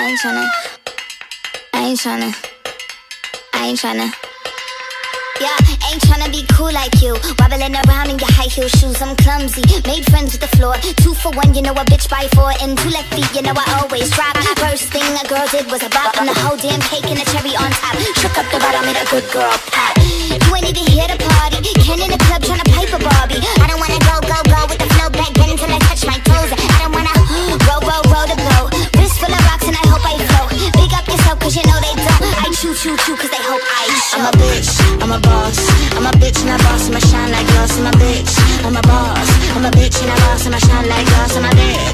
ain't tryna, I ain't tryna, I ain't tryna. Yeah, ain't tryna be cool like you, wobbling around in your high heel shoes. I'm clumsy, made friends with the floor. 2 for 1, you know a bitch by 4. And 2 left feet, you know I always drop. First thing a girl did was a bop, and the whole damn cake and the cherry on top. Shook up the bottom, made a good girl pop. You ain't even here to party, Ken in the club tryna pipe a Barbie. I don't wanna go with the flow back then till I touch my toes. I don't wanna roll the boat. Wrist full of rocks and I hope I float. Big up yourself cause you know they don't. I chew cause they hope I show. I'm a bitch, I'm a boss. I'm a bitch and a boss, I'ma shine like glass. I'm a bitch, I'm a boss. I'm a bitch and a boss, I'ma shine like glass. I'm a bitch.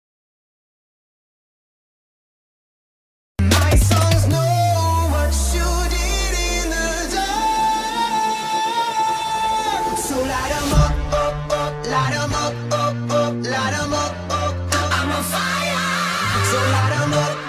My songs know what you did in the dark. So light 'em up, light 'em up, light 'em up, I'm on fire. So light 'em up.